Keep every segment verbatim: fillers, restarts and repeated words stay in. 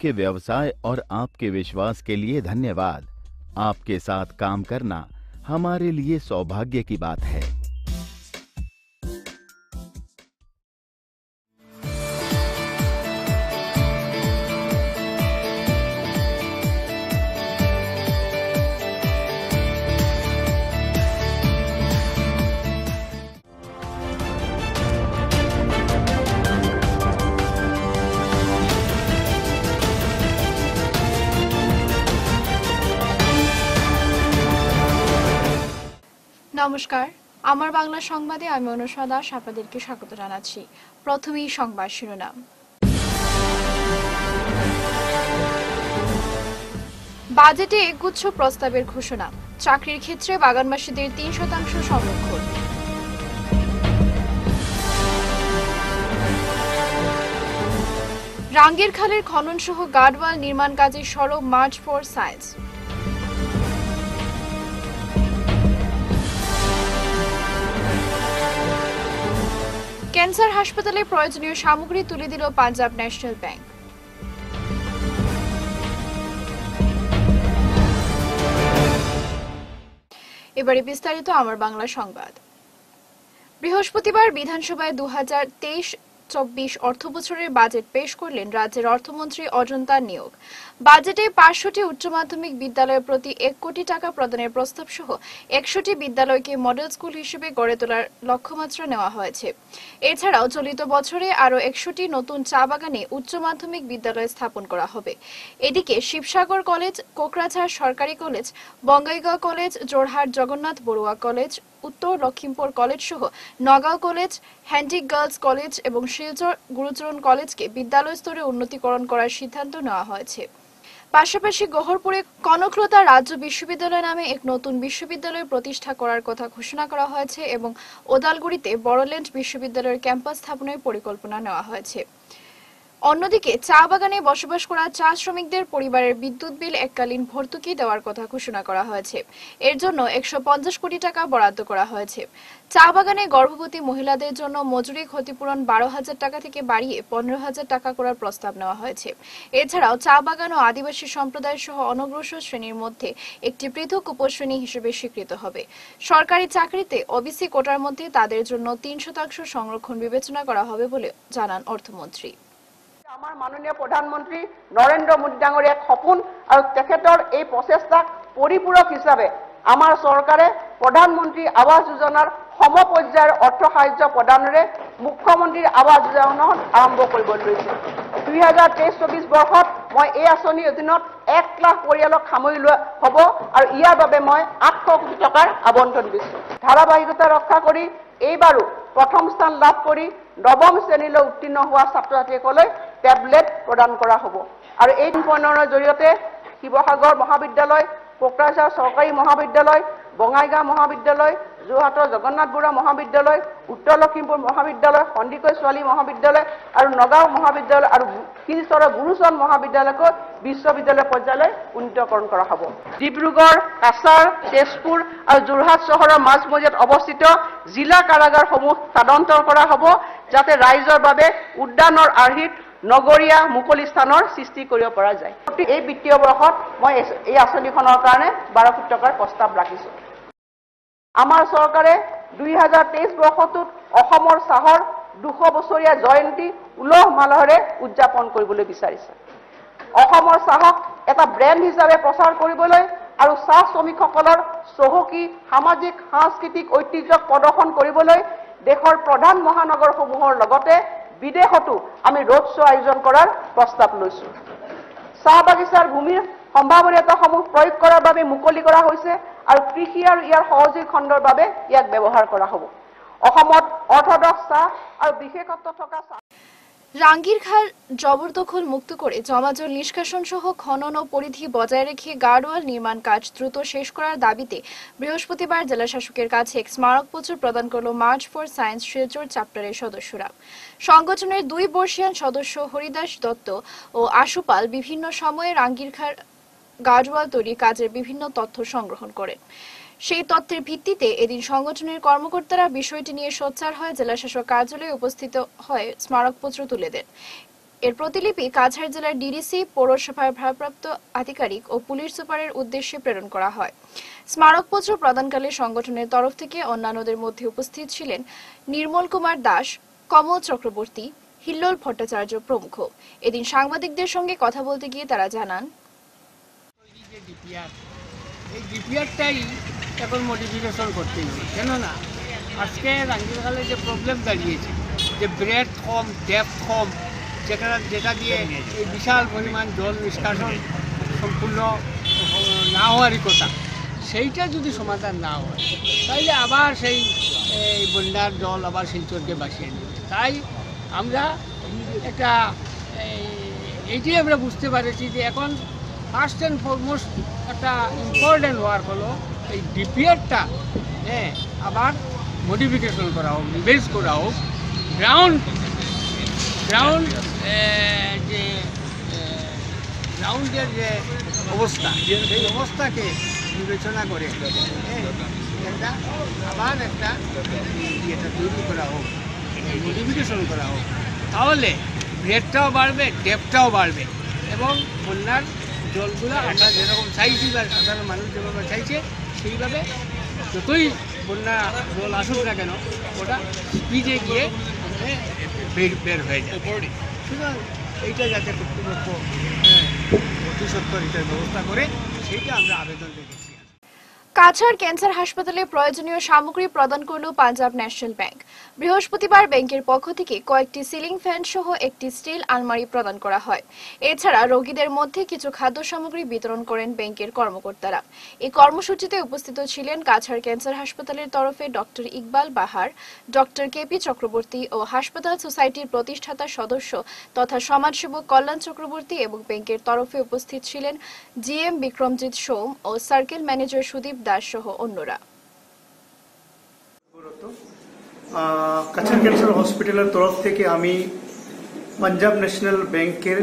आपके व्यवसाय और आपके विश्वास के लिए धन्यवाद। आपके साथ काम करना हमारे लिए सौभाग्य की बात है। নমস্কার, আমার বাংলা সংবাদে আমি অনুষা দাস আপনাদেরকে স্বাগত জানাচ্ছি। প্রথমেই সংবাদ শিরোনাম। বাজেটে একগুচ্ছ প্রস্তাবের ঘোষণা, চাকরির ক্ষেত্রে বাগানবাসীদের তিন শতাংশ সংরক্ষণ। রাঙ্গীর খালের খনন সহ গার্ডওয়াল নির্মাণ কাজে সরব মার্চ ফর সায়েন্স। ক্যান্সার হাসপাতালে প্রয়োজনীয় সামগ্রী তুলে দিল পাঞ্জাব ন্যাশনাল ব্যাংক। এবারে বিস্তারিত আমার বাংলা সংবাদ। বৃহস্পতিবার বিধানসভায় দু হাজার তেইশ চব্বিশ অর্থবছরের বাজেট পেশ করলেন রাজ্যের অর্থমন্ত্রী অজন্তা নিয়োগ। বাজেটে পাঁচশোটি উচ্চ মাধ্যমিক বিদ্যালয়ের প্রতি এক কোটি টাকা প্রদানের প্রস্তাব সহ একশোটি বিদ্যালয়কে মডেল স্কুল হিসেবে গড়ে তোলার লক্ষ্যমাত্রা নেওয়া হয়েছে। এছাড়াও চলিত বছরে আরও একশোটি নতুন চা বাগানে উচ্চ মাধ্যমিক বিদ্যালয় স্থাপন করা হবে। এদিকে শিবসাগর কলেজ, কোকরাঝাড় সরকারি college, Bongaigaon college, Jorhat Jagannath Barooah college, Uttar Lakhimpur college সহ Nagaon college, Handique girls college এবং শিলচর গুরুচরণ কলেজকে বিদ্যালয় স্তরে উন্নতিকরণ করার সিদ্ধান্ত নেওয়া হয়েছে। পাশাপাশি গহরপুরে কনকলতা রাজ্য বিশ্ববিদ্যালয় নামে এক নতুন বিশ্ববিদ্যালয় প্রতিষ্ঠা করার কথা ঘোষণা করা হয়েছে এবং ওদালগুড়িতে বড়োল্যান্ড বিশ্ববিদ্যালয়ের ক্যাম্পাস স্থাপনের পরিকল্পনা নেওয়া হয়েছে। অন্যদিকে চা বাগানে বসবাস করা চা শ্রমিকদের পরিবারের বিদ্যুৎ বিল এককালীন ভর্তুকি দেওয়ার কথা ঘোষণা করা হয়েছে। এর জন্য একশো পঞ্চাশ কোটি টাকা বরাদ্দ করা হয়েছে। চা বাগানে গর্ভবতী মহিলাদের জন্য মজুরি ক্ষতিপূরণ বারো হাজার টাকা থেকে বাড়িয়ে পনেরো হাজার টাকা করার প্রস্তাব নেওয়া হয়েছে। এছাড়াও চা বাগান ও আদিবাসী সম্প্রদায় সহ অনগ্রসর শ্রেণীর মধ্যে একটি পৃথক উপশ্রেণী হিসেবে স্বীকৃত হবে। সরকারি চাকরিতে ওবিসি কোটার মধ্যে তাদের জন্য তিন শতাংশ সংরক্ষণ বিবেচনা করা হবে বলে জানান অর্থমন্ত্রী। আমার মাননীয় প্ৰধানমন্ত্ৰী নৰেন্দ্ৰ মোদী ডাঙৰীয়াৰ সপোন আৰু তেখেতৰ এই প্ৰচেষ্টাক পৰিপূৰক হিচাপে আমাৰ চৰকাৰে প্ৰধানমন্ত্ৰী আৱাস যোজনাৰ সমপৰ্যায়ৰ অৰ্থ সাহায্য প্ৰদানেৰে মুখ্যমন্ত্ৰীৰ আৱাস যোজনা আৰম্ভ কৰিব লৈছে। দুই হাজাৰ তেইছ চৌবিছ বৰ্ষত মই এই আঁচনিৰ অধীনত এক লাখ পৰিয়ালক সামৰি লোৱা হ'ব আৰু ইয়াৰ বাবে মই আঠশ কোটি টকাৰ আবণ্টন দিছোঁ। ধাৰাবাহিকতা ৰক্ষা কৰি এইবাৰো প্ৰথম স্থান লাভ কৰি নৱম শ্ৰেণীলৈ উত্তীৰ্ণ হোৱা ছাত্ৰ ছাত্ৰীসকললৈ টেবলেট প্ৰদান কৰা হ'ব। আৰু এই প্ৰণয়নৰ জৰিয়তে শিৱসাগৰ মহাবিদ্যালয়, কোকৰাঝাৰ চৰকাৰী মহাবিদ্যালয়, বঙাইগাঁও মহাবিদ্যালয়, যোৰহাটৰ জগন্নাথ বৰুৱা মহাবিদ্যালয়, উত্তৰ লখিমপুৰ মহাবিদ্যালয়, সন্দিকৈ ছোৱালী মহাবিদ্যালয় আৰু নগাঁও মহাবিদ্যালয় আৰু শিলচৰৰ গুৰুচৰণ মহাবিদ্যালয়কৈ বিশ্ববিদ্যালয় পৰ্যায়লৈ উন্নীতকৰণ কৰা হ'ব। ডিব্ৰুগড়, কাছাৰ, তেজপুৰ আৰু যোৰহাট চহৰৰ মাজমজিয়াত অৱস্থিত জিলা কাৰাগাৰসমূহ স্থানান্তৰ কৰা হ'ব, যাতে ৰাইজৰ বাবে উদ্যানৰ আৰ্হিত নগৰীয়া মুকলি স্থানৰ সৃষ্টি কৰিব পৰা যায়। এই বিত্তীয় বৰ্ষত মই এই আঁচনিখনৰ কাৰণে বাৰ কোটি টকাৰ প্ৰস্তাৱ ৰাখিছোঁ। আমাৰ চৰকাৰে দুই হাজাৰ তেইছ বৰ্ষটোত অসমৰ চাহৰ দুশ বছৰীয়া জয়ন্তী উলহ মালহেৰে উদযাপন কৰিবলৈ বিচাৰিছে। অসমৰ চাহক এটা ব্ৰেণ্ড হিচাপে প্ৰচাৰ কৰিবলৈ আৰু চাহ শ্ৰমিকসকলৰ চহকী সামাজিক সাংস্কৃতিক ঐতিহ্যক প্ৰদৰ্শন কৰিবলৈ দেশৰ প্ৰধান মহানগৰসমূহৰ লগতে বিদেশতো আমি ৰোড শ্ব' আয়োজন কৰাৰ প্ৰস্তাৱ লৈছোঁ। চাহ বাগিচাৰ ভূমিৰ সম্ভাৱনীয়তাসমূহ প্ৰয়োগ কৰাৰ বাবে মুকলি কৰা হৈছে আৰু কৃষি আৰু ইয়াৰ সহযোগী খণ্ডৰ বাবে ইয়াক ব্যৱহাৰ কৰা হ'ব। অসমত অৰ্থডক্স চাহ আৰু বিশেষত্ব থকা চাহ রাঙ্গীর খাল জবরদখল মুক্ত করে জমাজল নিষ্কাশন সহ খনন ও পরিধি বজায় রেখে গার্ডওয়াল নির্মাণ কাজ দ্রুত শেষ করার দাবিতে বৃহস্পতিবার জেলা শাসকের কাছে এক স্মারকপত্র প্রদান করল মার্চ ফর সায়েন্স শিলচর চ্যাপ্টারের সদস্যরা। সংগঠনের দুই বর্ষিয়ান সদস্য হরিদাস দত্ত ও আশুপাল বিভিন্ন সময়ে রাঙ্গীর খাল গার্ডওয়াল তৈরির কাজের বিভিন্ন তথ্য সংগ্রহণ করেন। সেই তথ্যের ভিত্তিতে এদিন সংগঠনের কর্মকর্তারা বিষয়টি নিয়ে সোচ্চার হয়ে জেলা শাসক কার্যালয়ে উপস্থিত হয়ে স্মারকপত্র তুলে দেন। এর প্রতিলিপি কাছাড় জেলার ডিডিসি, পৌরসভার ভারপ্রাপ্ত আধিকারিক ও পুলিশ সুপারের উদ্দেশ্যে প্রেরণ করা হয়। স্মারকপত্র প্রদানকালে সংগঠনের তরফ থেকে অন্যান্যদের মধ্যে উপস্থিত ছিলেন নির্মল কুমার দাস, কমল চক্রবর্তী, হিল্লোল ভট্টাচার্য প্রমুখ। এদিন সাংবাদিকদের সঙ্গে কথা বলতে গিয়ে তারা জানান, এই ডিপিআরটাই এখন মডিফিকেশন করতে হবে, কেননা আজকে রাঙ্গিরখালে যে প্রবলেম দাঁড়িয়েছে, যে ব্রেড কম, ডেপথ কম, যেখানে যেটা দিয়ে এই বিশাল পরিমাণ জল নিষ্কাশন সম্পূর্ণ না হওয়ারই কথা, সেইটা যদি সমাধান না হয় তাইলে আবার সেই এই বন্যার জল আবার শিলচরকে বাসিয়ে নেবে। তাই আমরা একটা এইটাই আমরা বুঝতে পারছি যে এখন ফার্স্ট অ্যান্ড ফরমোস্ট একটা ইম্পর্টেন্ট ওয়ার্ক হলো এই ডিপিআরটা হ্যাঁ আবার মডিফিকেশন করা হোক, রিভাইজ করা হোক, গ্রাউন্ড গ্রাউন্ড যে গ্রাউন্ডের যে অবস্থা সেই অবস্থাকে বিবেচনা করে একটা আবার একটা ইয়েটা তৈরি করা হোক, মডিফিকেশন করা হোক, তাহলে ব্রেডটাও বাড়বে, ডেপটাও বাড়বে এবং বন্যার জলগুলো আমরা যেরকম চাইছি বা সাধারণ মানুষ যেভাবে চাইছে সেইভাবে যতই বন্যা জল আসুক না কেন ওটা স্পিডে গিয়ে বের বের হয়ে যায়। সুতরাং এইটা যাতে কর্তৃপক্ষ অতি সত্বর এটার ব্যবস্থা করে সেইটা আমরা আবেদন রেখেছি। কাছাড় ক্যান্সার হাসপাতালে প্রয়োজনীয় সামগ্রী প্রদান করল পাঞ্জাব ন্যাশনাল ব্যাংক। বৃহস্পতিবার ব্যাংকের পক্ষ থেকে কয়েকটি সিলিং ফ্যান সহ একটি স্টিল আলমারি প্রদান করা হয়। এছাড়া রোগীদের মধ্যে কিছু খাদ্য সামগ্রী বিতরণ করেন ব্যাংকের কর্মকর্তারা। এই কর্মসূচিতে উপস্থিত ছিলেন কাছাড় ক্যান্সার হাসপাতালের তরফে doctor Iqbal Bahar, doctor KP Chakraborty ও হাসপাতাল সোসাইটির প্রতিষ্ঠাতা সদস্য তথা সমাজসেবক কল্যাণ চক্রবর্তী এবং ব্যাংকের তরফে উপস্থিত ছিলেন জিএম বিক্রমজিৎ সোম ও সার্কেল ম্যানেজার সুদীপ দাস সহ অন্যরা। কাছাড় ক্যান্সার হসপিটালের তরফ থেকে আমি পাঞ্জাব ন্যাশনাল ব্যাংকের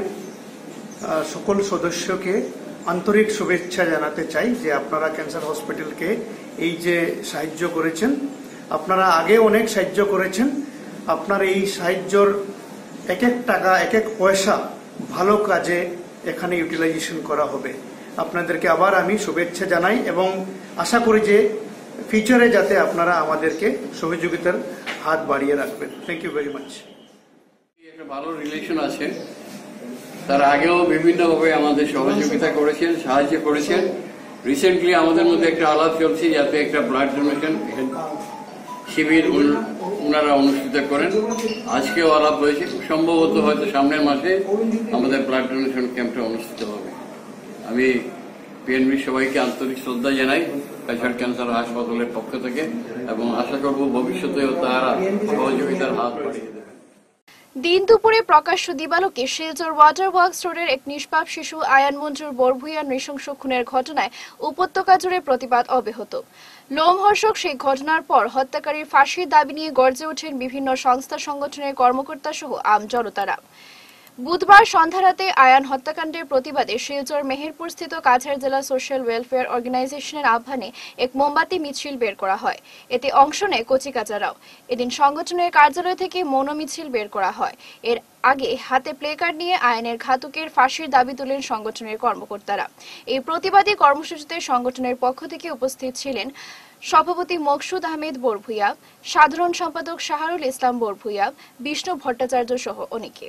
সকল সদস্যকে আন্তরিক শুভেচ্ছা জানাতে চাই যে আপনারা ক্যান্সার হসপিটালকে এই যে সাহায্য করেছেন, আপনারা আগে অনেক সাহায্য করেছেন, আপনার এই সাহায্যর এক এক টাকা এক এক পয়সা ভালো কাজে এখানে ইউটিলাইজেশন করা হবে। আপনাদেরকে আবার আমি শুভেচ্ছা জানাই এবং আশা করি যে ফিউচারে যাতে আপনারা আমাদেরকে সহযোগিতার হাত বাড়িয়ে রাখবেন। Thank you very much. একটা ভালো রিলেশন আছে, তার আগেও বিভিন্নভাবে আমাদের সহযোগিতা করেছেন, সাহায্য করেছেন। রিসেন্টলি আমাদের মধ্যে একটা আলাপ চলছে যাতে একটা ব্লাড ডোনেশন শিবির ওনারা অনুষ্ঠিত করেন। আজকেও আলাপ হয়েছে, সম্ভবত হয়তো সামনের মাসে আমাদের ব্লাড ডোনেশন ক্যাম্পটা অনুষ্ঠিত হবে। আমি পিএনবি সবাইকে আন্তরিক শ্রদ্ধা জানাই কাছাড় ক্যান্সার হাসপাতালের পক্ষ থেকে এবং আশা করব ভবিষ্যতেও তারা সহযোগিতার হাত বাড়িয়ে দেবেন। দিন দুপুরে প্রকাশ্য দিবালোকে শিলচর ওয়াটার ওয়ার্কস রোডের এক নিষ্পাপ শিশু আয়ান মঞ্জুর বরভূঁইয়ার নৃশংস খুনের ঘটনায় উপত্যকা জুড়ে প্রতিবাদ অব্যাহত। লোমহর্ষক সেই ঘটনার পর হত্যাকারীর ফাঁসির দাবি নিয়ে গর্জে ওঠেন বিভিন্ন সংস্থা সংগঠনের কর্মকর্তা সহ আম জনতারা। বুধবার সন্ধ্যারাতে আয়ান হত্যাকাণ্ডের প্রতিবাদে শিলচর মেহেরপুরস্থিত কাছাড় জেলা সোশ্যাল ওয়েলফেয়ার অর্গানাইজেশনের আহ্বানে এক মোমবাতি মিছিল বের করা হয়। এতে অংশ নেয় কচিকাচারাও। এদিন সংগঠনের কার্যালয় থেকে মৌন মিছিল বের করা হয়। এর আগে হাতে প্লেকার্ড নিয়ে আয়ানের ঘাতকের ফাঁসির দাবি তোলেন সংগঠনের কর্মকর্তারা। এই প্রতিবাদী কর্মসূচিতে সংগঠনের পক্ষ থেকে উপস্থিত ছিলেন সভাপতি মকসুদ আহমেদ বরভূঁইয়া, সাধারণ সম্পাদক শাহরুল ইসলাম বরভূঁইয়া, বিষ্ণু ভট্টাচার্য সহ অনেকে।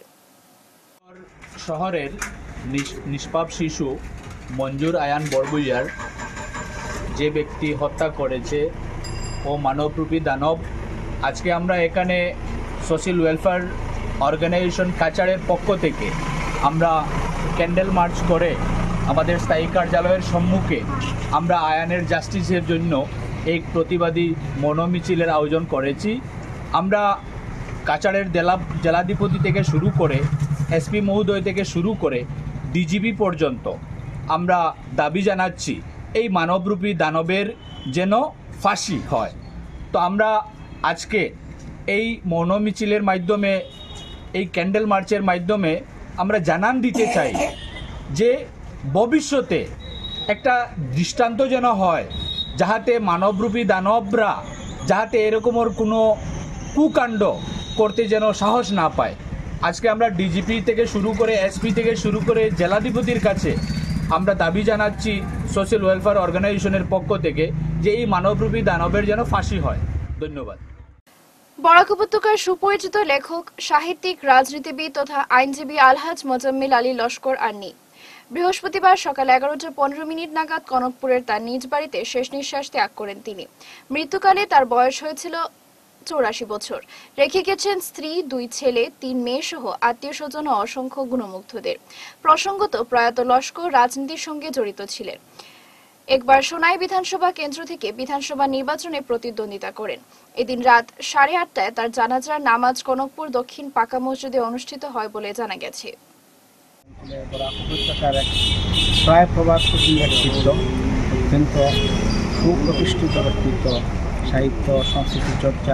শহরের নিষ্পাপ শিশু মঞ্জুর আয়ান বরভূঁইয়ার যে ব্যক্তি হত্যা করেছে ও মানবরূপী দানব, আজকে আমরা এখানে সোশ্যাল ওয়েলফেয়ার অর্গানাইজেশন কাছাড়ের পক্ষ থেকে আমরা ক্যান্ডেল মার্চ করে আমাদের স্থায়ী কার্যালয়ের সম্মুখে আমরা আয়ানের জাস্টিসের জন্য এক প্রতিবাদী মনোমিছিলের আয়োজন করেছি। আমরা কাছাড়ের জেলা জেলাধিপতি থেকে শুরু করে এসপি মহোদয় থেকে শুরু করে ডিজিপি পর্যন্ত আমরা দাবি জানাচ্ছি এই মানবরূপী দানবের যেন ফাঁসি হয়। তো আমরা আজকে এই মৌন মিছিলের মাধ্যমে, এই ক্যান্ডেল মার্চের মাধ্যমে আমরা জানান দিতে চাই যে ভবিষ্যতে একটা দৃষ্টান্ত যেন হয়, যাহাতে মানবরূপী দানবরা যাহাতে এরকমের কোনো কুকাণ্ড করতে যেন সাহস না পায়। আজকে আমরা ডিজিপি থেকে শুরু করে এসপি থেকে শুরু করে জেলাধিপতির কাছে আমরা দাবি জানাচ্ছি সোশ্যাল ওয়েলফেয়ার অর্গানাইজেশনের পক্ষ থেকে যে এই মানবরূপী দানবের যেন ফাঁসি হয়। ধন্যবাদ। বরাক উপত্যকার সুপরিচিত লেখক, সাহিত্যিক, রাজনীতিবিদ তথা আইনজীবী আলহাজ মোজাম্মেল আলী লস্কর আর নেই। বৃহস্পতিবার সকাল এগারোটা পনেরো মিনিট নাগাদ কনকপুরের তার নিজ বাড়িতে শেষ নিঃশ্বাস ত্যাগ করেন তিনি। মৃত্যুকালে তার বয়স হয়েছিল চৌরাশি বছর। রেখে গেছেন স্ত্রী, দুই ছেলে, তিন মেয়ে সহ আত্মীয় স্বজন ও অসংখ্য গুণমুগ্ধদের। প্রসঙ্গত, প্রয়াত লস্কর রাজনীতির সঙ্গে জড়িত ছিলেন। একবার সোনাই বিধানসভা কেন্দ্র থেকে বিধানসভা নির্বাচনে প্রতিদ্বন্দ্বিতা করেন। এদিন রাত সাড়ে আটটায় তার জানাজার নামাজ কনকপুর দক্ষিণ পাকা মসজিদে অনুষ্ঠিত হয় বলে জানা গেছে। বরাক উপত্যকার এক প্রায় প্রবাদপ্রতিম ব্যক্তিত্ব, অত্যন্ত সুপ্রতিষ্ঠিত ব্যক্তিত্ব, সাহিত্য সংস্কৃতি চর্চা,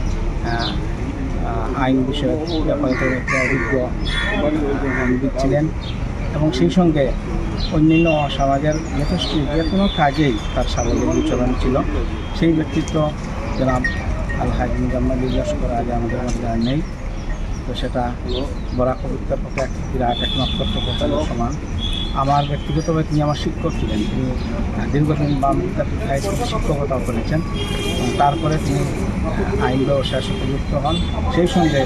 আইন বিষয়ক ব্যাপারে অভিজ্ঞ ছিলেন এবং সেই সঙ্গে অন্যান্য সমাজের যথেষ্ট যে কোনো কাজেই তার সাবলীল বিচরণ ছিল। সেই ব্যক্তিত্ব জনাব আলহাজ মোজাম্মেল আলী লস্কর আজ আমাদের মধ্যে আর নেই। তো সেটা বরাক উপত্যকার পক্ষে এক বিরাট এক নক্ষত্র প্রচারের সমান। আমার ব্যক্তিগতভাবে তিনি আমার শিক্ষক ছিলেন। তিনি দীর্ঘদিন বাম বিদ্যাপীঠ হাই স্কুলে শিক্ষকতাও করেছেন। তারপরে তিনি আইন ব্যবসার সাথে যুক্ত হন। সেই সঙ্গে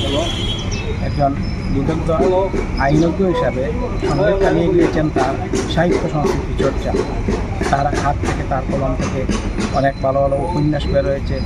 একজন বিদগ্ধ আইনজ্ঞ হিসাবে সঙ্গে চালিয়ে গিয়েছেন তার সাহিত্য সংস্কৃতি চর্চা। তার হাত থেকে, তার কলম থেকে অনেক ভালো ভালো উপন্যাস বের হয়েছে,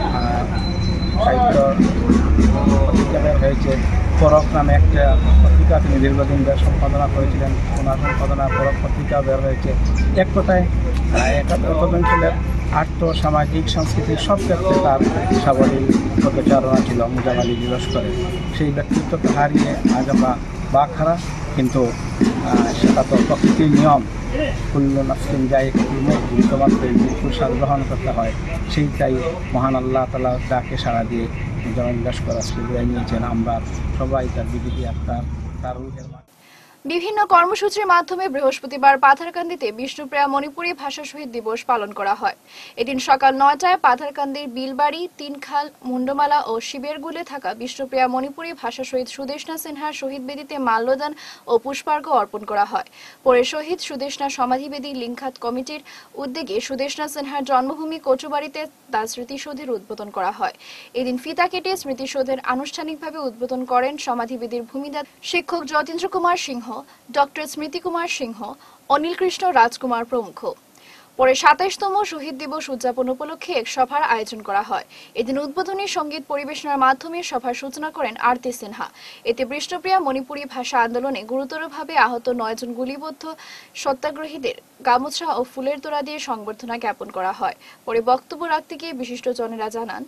সাহিত্য পত্রিকা বের হয়েছে। পরক নামে একটা পত্রিকা তিনি দীর্ঘদিন বের সম্পাদনা করেছিলেন। ওনার সম্পাদনা পরক পত্রিকা বের হয়েছে। এক কথায় একাত্তর আর্থ, সামাজিক, সাংস্কৃতিক সব ক্ষেত্রে তার সাবলীল পদচারণা ছিল মোজাম্মেল আলী লস্করের। সেই ব্যক্তিত্বকে হারিয়ে আজ আমরা বাক হারা, কিন্তু সেটা তো প্রকৃতির নিয়ম। কুল্লু নাফসিন যায়িকাতুল মউত, তোমাকে মৃত্যুর স্বাদ গ্রহণ করতে হয়। সেইটাই মহান আল্লাহ তাআলা ডাকে সাড়া দিয়ে মোজাম্মেল লস্কর আজকে বিদায় নিয়েছেন। আমরা সবাই তার বিবিধি আত্মার তার রূহের বিভিন্ন কর্মসূচির মাধ্যমে বৃহস্পতিবার পাথারকান্দিতে বিষ্ণুপ্রিয়া মণিপুরী ভাষা শহীদ দিবস পালন করা হয়। এদিন সকাল নয়টায় পাথারকান্দির বিলবাড়ি, তিনখাল, মুন্ডমালা ও শিবেরগুলে থাকা বিষ্ণুপ্রিয়া মণিপুরী ভাষা শহীদ সুদেষ্ণা সিনহার শহীদ বেদিতে মাল্যদান ও পুষ্পার্ঘ্য অর্পণ করা হয়। পরে শহীদ সুদেষ্ণা সমাধিবেদী লিঙ্গাত কমিটির উদ্যোগে সুদেষ্ণা সিনহার জন্মভূমি কচুবাড়িতে তার স্মৃতিসৌধের উদ্বোধন করা হয়। এদিন ফিতা কেটে স্মৃতিসৌধের আনুষ্ঠানিকভাবে উদ্বোধন করেন সমাধিবেদীর ভূমিদাতা শিক্ষক যতীন্দ্র কুমার সিংহ, ডক্টর স্মৃতি কুমার সিংহ, অনিল কৃষ্ণ রাজকুমার প্রমুখ। পরে সাতাইশতম শহীদ দিবস উদযাপন উপলক্ষে এক সভার আয়োজন করা হয়। এদিন উদ্বোধনী সঙ্গীত পরিবেশনার মাধ্যমে সভার সূচনা করেন আরতি সিনহা। এতে বিষ্ণুপ্রিয়া মণিপুরী ভাষা আন্দোলনে গুরুতরভাবে আহত নয়জন গুলিবদ্ধ সত্যাগ্রহীদের গামছা ও ফুলের তোড়া দিয়ে সংবর্ধনা জ্ঞাপন করা হয়। পরে বক্তব্য রাখতে গিয়ে বিশিষ্টজনেরা জানান,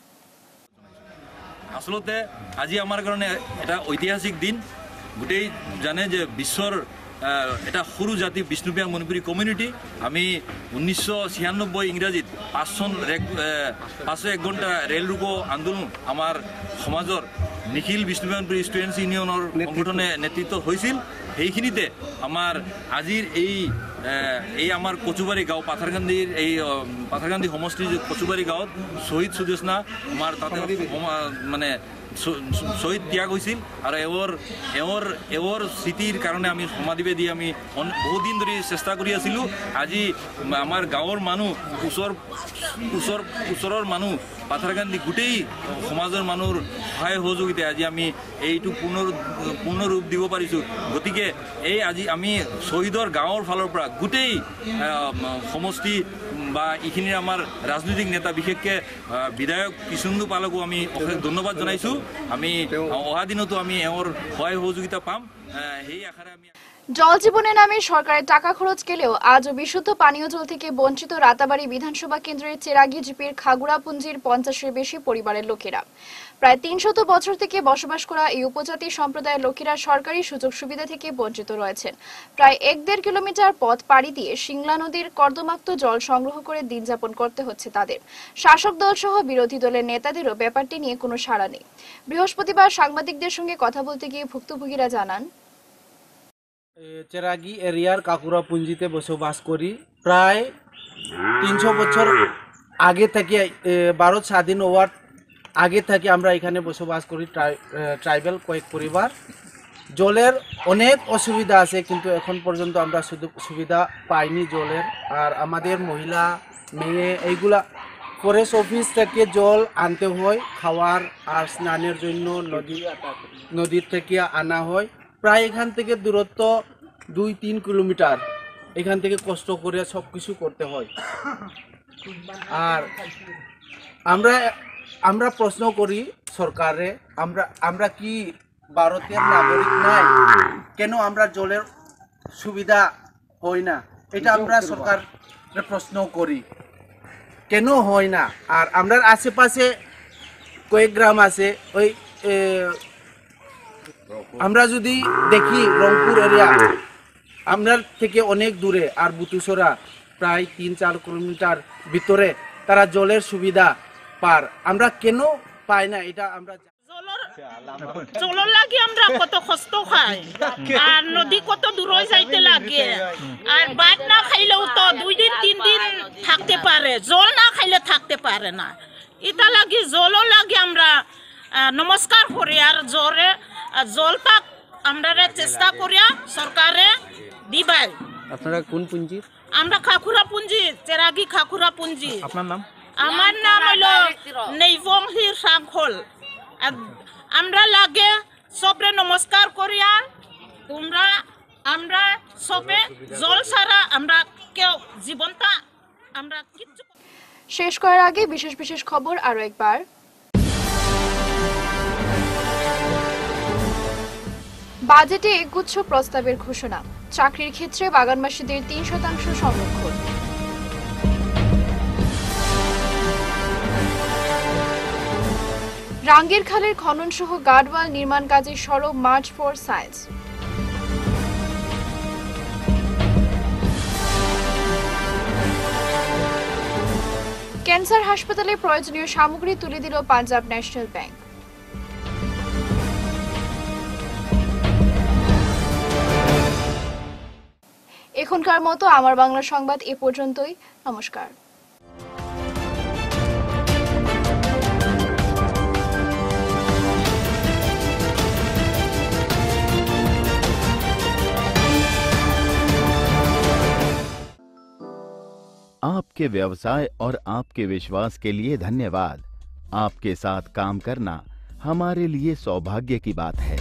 আসলতে আজি আমার কারণে এটা ঐতিহাসিক দিন। গোটেই জানে যে বিশ্বর এটা সৰু জাতি বিষ্ণুপ্ৰিয়া মণিপুৰী কমিউনিটি। আমি উনিশশো ছিয়ানব্বই ইংৰাজীত পাঁচশন পাঁচশো এক ঘণ্টা ৰেল ৰোকো আন্দোলন আমাৰ সমাজৰ নিখিল বিষ্ণুপ্ৰিয়া মণিপুৰী ষ্টুডেণ্টছ ইউনিয়নৰ সংগঠনে নেতৃত্ব হৈছিল। সেইখিনিতে আমাৰ আজিৰ এই এই আমাৰ কচুবাৰী গাঁও, পাথাৰকান্দিৰ এই পাথাৰকান্দি সমষ্টিৰ কচুবাৰী গাঁৱত শ্বহীদ সুদেষ্ণা আমাৰ তাতে মানে শহীদ ত্যাগ হৈছিল। আৰু এওঁৰ এওঁৰ এওঁৰ স্মৃতিৰ কাৰণে আমি সমাধিবেদী আমি বহুদিন ধৰি চেষ্টা কৰি আছিলোঁ। আজি আমাৰ গাঁৱৰ মানুহ, ওচৰ ওচৰ ওচৰৰ মানুহ, পাথাৰকান্দি গোটেই সমাজৰ মানুহৰ সহায় সহযোগিতাই আজি আমি এইটো পুনৰ পূৰ্ণ ৰূপ দিব পাৰিছোঁ। গতিকে এই আজি আমি শ্বহীদৰ গাঁৱৰ ফালৰ পৰা গোটেই সমষ্টি বা এইখিনিৰ আমাৰ ৰাজনৈতিক নেতা, বিশেষকৈ বিধায়ক কৃষ্ণেন্দু পালকো আমি অশেষ ধন্যবাদ জনাইছোঁ। আমি অহা দিনতো আমি এওঁৰ সহায় সহযোগিতা পাম, সেই আশাৰে আমি। জল জীবনের নামে সরকারের টাকা খরচ গেলেও আজও বিশুদ্ধ পানীয় জল থেকে বঞ্চিত রাতাবাড়ী বিধানসভা কেন্দ্রের চেরাগি জিপির খাগুড়াপুঞ্জির পঞ্চাশের বেশি পরিবারের লোকেরা। প্রায় তিনশত বছর থেকে বসবাস করা এই উপজাতি সম্প্রদায়ের লোকেরা সরকারি সুযোগ সুবিধা থেকে বঞ্চিত রয়েছেন। প্রায় এক দেড় কিলোমিটার পথ পাড়ি দিয়ে সিংলা নদীর কর্দমাক্ত জল সংগ্রহ করে দিন যাপন করতে হচ্ছে তাদের। শাসক দল সহ বিরোধী দলের নেতাদেরও ব্যাপারটি নিয়ে কোনো সাড়া নেই। বৃহস্পতিবার সাংবাদিকদের সঙ্গে কথা বলতে গিয়ে ভুক্তভোগীরা জানান, চেরাগি এরিয়ার কাকুরাপুঞ্জিতে বসবাস করি। প্রায় তিনশো বছর আগে থেকে ভারত স্বাধীন হওয়ার আগে থেকে আমরা এখানে বসবাস করি ট্রাইবেল কয়েক পরিবার। জলের অনেক অসুবিধা আছে, কিন্তু এখন পর্যন্ত আমরা শুধু সুবিধা পাইনি জলের। আর আমাদের মহিলা মেয়ে এইগুলা ফরেস্ট অফিস থেকে জল আনতে হয় খাওয়ার আর স্নানের জন্য, নদী নদীর থেকে আনা হয়। প্রায় এখান থেকে দূরত্ব দুই তিন কিলোমিটার, এখান থেকে কষ্ট করে সব কিছু করতে হয়। আর আমরা আমরা প্রশ্ন করি সরকারে, আমরা আমরা কি ভারতের নাগরিক নাই? কেন আমরা জলের সুবিধা হয় না? এটা আমরা সরকারের প্রশ্ন করি, কেন হয় না? আর আমরা আশেপাশে কয়েক গ্রাম আছে, ওই আমরা যদি দেখি রংপুর এরিয়া আমরা থেকে অনেক দূরে, আর বুতুসরা প্রায় তিন চার কিলোমিটার ভিতরে, তারা জলের সুবিধা পার, আমরা কেন পাই না? এটা আমরা জলের লাগে আমরা কত কষ্ট খাই, আর নদী কত দূরে যাইতে লাগে, আর ভাত না খাইলেও তো দুই দিন তিন দিন থাকতে পারে, জল না খাইলে থাকতে পারে না। এটা লাগে জলও লাগে আমরা নমস্কার করি, আর জলে জলটা আমরা চেষ্টা করিয়া সরকারে দিবাই। আপনারা কোন পুঞ্জি? আমরা খাকুরা পুঞ্জি, চেরাগি খাকুরা পুঞ্জি। আপনার নাম? আমার নাম হলো নেইভংহি সাংখল। আমরা লাগে সবরে নমস্কার করিয়া, তোমরা আমরা সবে জল ছাড়া আমরা কেউ জীবনটা আমরা কিচ্ছু। শেষ করার আগে বিশেষ বিশেষ খবর আরো একবার। বাজেটে একগুচ্ছ প্রস্তাবের ঘোষণা, চাকরির ক্ষেত্রে বাগানবাসীদের তিন শতাংশ সংরক্ষণ। রাঙ্গের খালের খনন সহ গার্ডওয়াল নির্মাণ কাজে সরব মার্চ ফর সায়েন্স। ক্যান্সার হাসপাতালে প্রয়োজনীয় সামগ্রী তুলে দিল পাঞ্জাব ন্যাশনাল ব্যাংক। এখনকার মতো আমার বাংলা সংবাদ এ পর্যন্তই। নমস্কার। आपके व्यवसाय और आपके विश्वास के लिए धन्यवाद। आपके साथ काम करना हमारे लिए सौभाग्य की बात है।